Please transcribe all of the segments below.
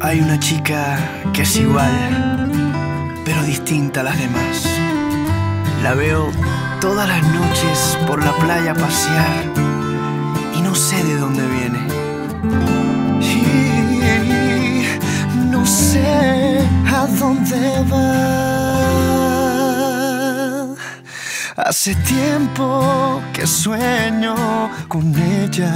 Hay una chica que es igual, pero distinta a las demás. La veo todas las noches por la playa pasear y no sé de dónde viene. Y no sé a dónde va. Hace tiempo que sueño con ella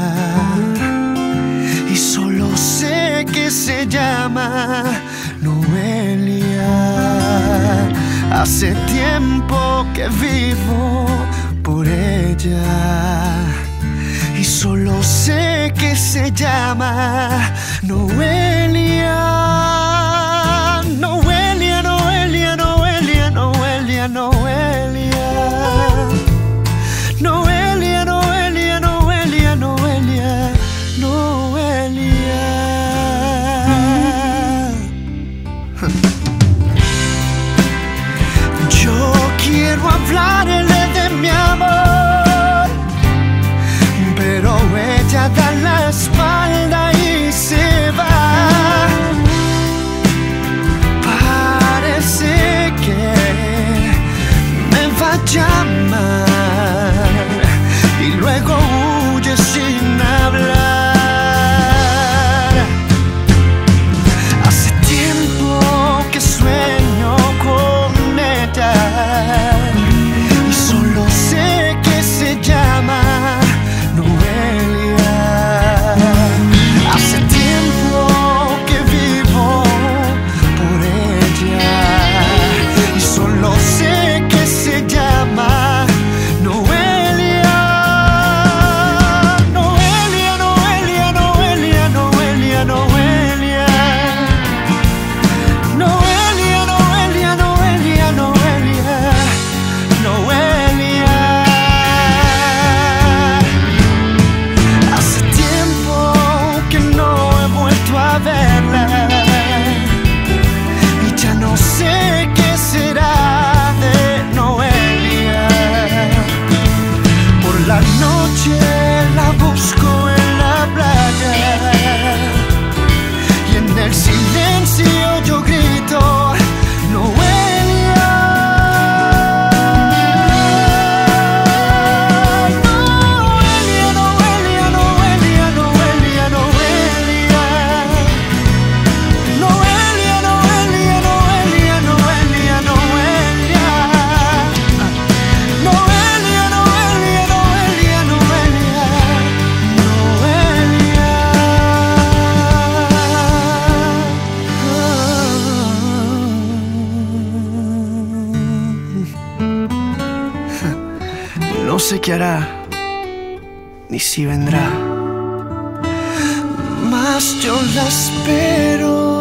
y solo sé que se llama Noelia. Hace tiempo que vivo por ella y solo sé que se llama Noelia. Noelia, Noelia, Noelia, Noelia, Noelia. Noelia, Noelia, Noelia, Noelia, Noelia. Yo quiero hablarle de mi amor, pero ella da la espalda y se va. Parece que me va a llamar y luego huye sin hablar. Hace tiempo que sueño con ella y solo sé que se llama Noelia. Hace tiempo que vivo por ella y solo sé que se llama Noelia. Noelia, Noelia, Noelia, Noelia, Noelia. Noelia, Noelia, Noelia, Noelia, Noelia. Hace tiempo que no he vuelto a verla y ya no sé qué será de Noelia. Por la noche la busco en la playa y en el silencio yo grito Noelia. Noelia, Noelia, Noelia, Noelia, Noelia. Noelia, Noelia, Noelia, Noelia, Noelia. Noelia, Noelia, Noelia, Noelia, Noelia. No sé qué hará, ni si vendrá, mas yo la espero.